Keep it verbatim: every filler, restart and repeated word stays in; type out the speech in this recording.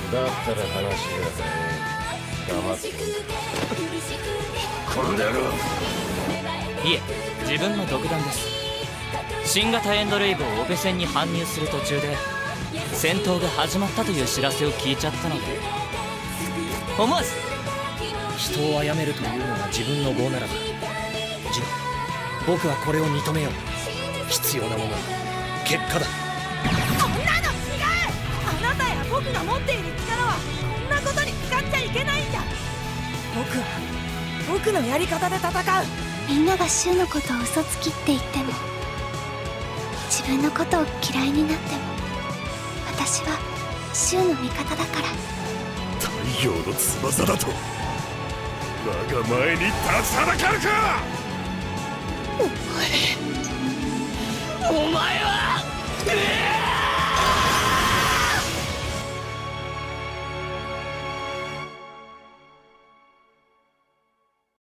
だったら話が黙ってこんでやろう。 いえ、自分の独断です。新型エンドレイブをオペ戦に搬入する途中で戦闘が始まったという知らせを聞いちゃったので、思わず人を殺めるというのが自分の業ならば、ジノ、僕はこれを認めよう。必要なものは結果だ。 そんなの違う。あなたや僕が持っている力はこんなことに使っちゃいけないんだ。僕は僕のやり方で戦う。 みんながシュウのことを嘘つきって言っても、自分のことを嫌いになっても、私はシュウの味方だから。 太陽の翼だと我が前に立ちはだかるか。 お前お前は、えー